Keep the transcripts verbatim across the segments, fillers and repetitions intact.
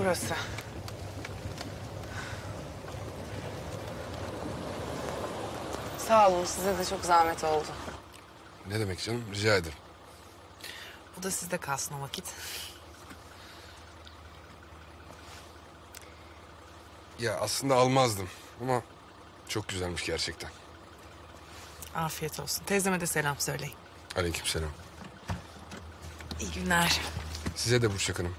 burası. Sağ olun, size de çok zahmet oldu. Ne demek canım, rica ederim. Bu da sizde kalsın o vakit. Ya aslında almazdım ama çok güzelmiş gerçekten. Afiyet olsun. Teyzeme de selam söyleyin. Aleykümselam. İyi günler. Size de Burçak Hanım.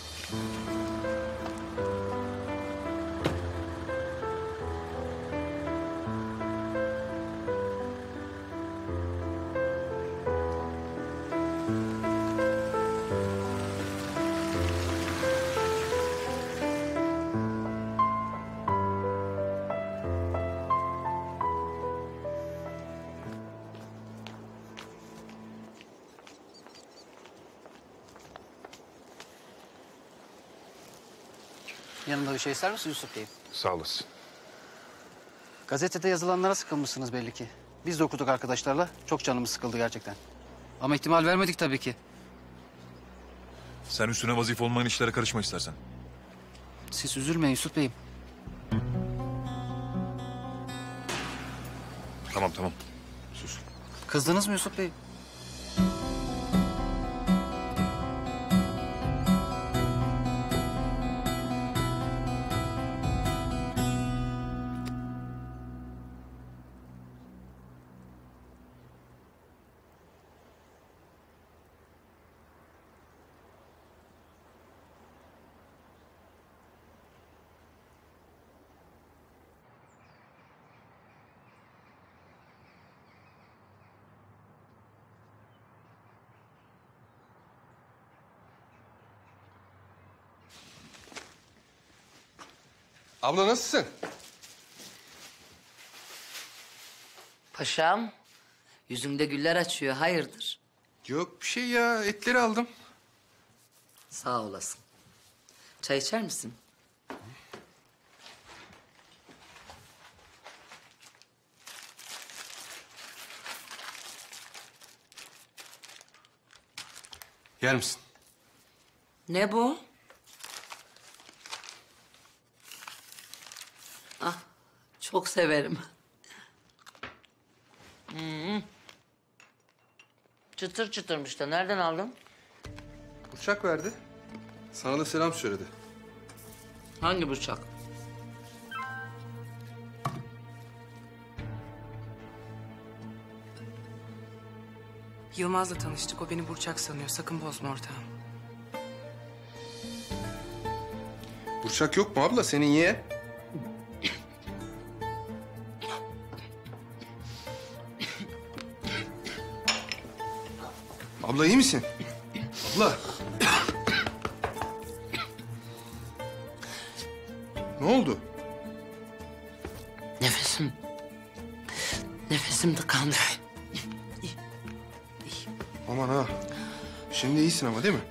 Yanında bir şey ister misin Yusuf Bey? Sağ olasın. Gazetede yazılanlara sıkılmışsınız belli ki. Biz de okuduk arkadaşlarla. Çok canımız sıkıldı gerçekten. Ama ihtimal vermedik tabii ki. Sen üstüne vazife olmayan işlere karışma istersen. Siz üzülmeyin Yusuf Bey'im. Tamam tamam. Sus. Kızdınız mı Yusuf Bey? Abla nasılsın? Paşam, yüzünde güller açıyor. Hayırdır? Yok bir şey ya, etleri aldım. Sağ olasın. Çay içer misin? Yer misin? Ne bu? Ah, çok severim. Hmm. Çıtır çıtırmış da nereden aldın? Burçak verdi. Sana da selam söyledi. Hangi bıçak? Yılmaz'la tanıştık. O beni Burçak sanıyor. Sakın bozma ortağım. Burçak yok mu abla, senin yeğen? Abla iyi misin? Abla. Ne oldu? Nefesim... Nefesim tıkandı. Aman ha. Şimdi iyisin ama değil mi?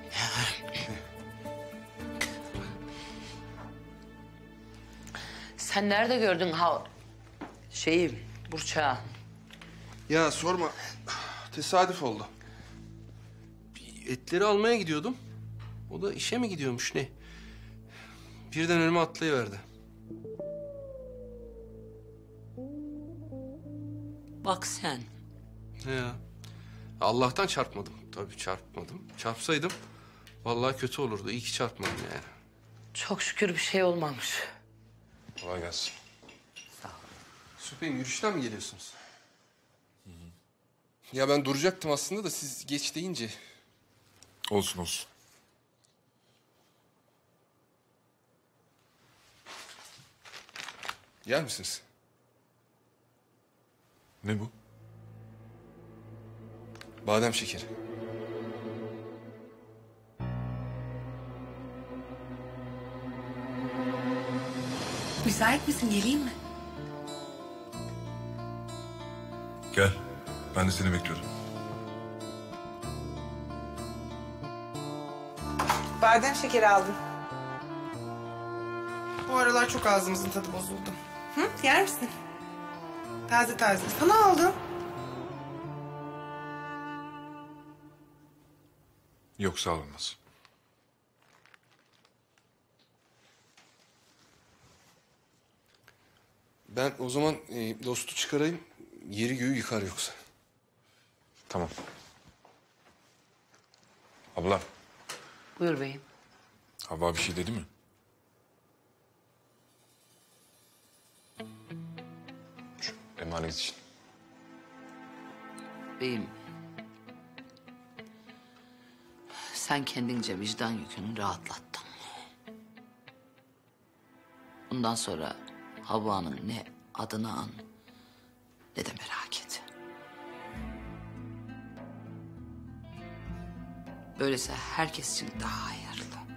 Sen nerede gördün ha... Şeyi, Burçak'ı? Ya sorma. Tesadüf oldu. Bir etleri almaya gidiyordum. O da işe mi gidiyormuş ne? Birden önüme atlayıverdi. Bak sen. Ya. Allah'tan çarpmadım. Tabii çarpmadım. Çarpsaydım vallahi kötü olurdu. İyi ki çarpmadım yani. Çok şükür bir şey olmamış. Kolay gelsin. Sağ ol. Süper'im, yürüyüşten mi geliyorsunuz? Hı hı. Ya ben duracaktım aslında da siz geç deyince. Olsun olsun. Yer misiniz? Ne bu? Badem şekeri. Müsait misin? Geleyim mi? Gel. Ben de seni bekliyorum. Badem şekeri aldım. Bu aralar çok ağzımızın tadı bozuldu. Hı? Yer misin? Taze taze. Sana aldım. Yok sağ olmaz. ben o zaman e, dostu çıkarayım. Yeri göğü yıkar yoksa. Tamam. Abla, Buyur beyim. Havva bir şey dedi mi? Şu emanet için. Beyim. Sen kendince vicdan yükünü rahatlattın. Bundan sonra Havva'nın ne adını an ne de merak et. Böylesi herkes için daha hayırlı.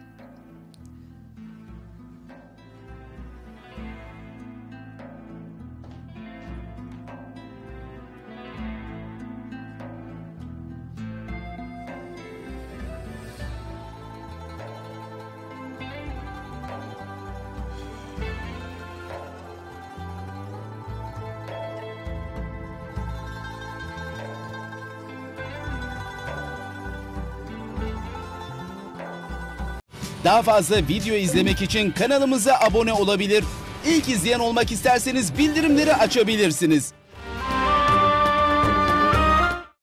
Daha fazla video izlemek için kanalımıza abone olabilir. İlk izleyen olmak isterseniz bildirimleri açabilirsiniz.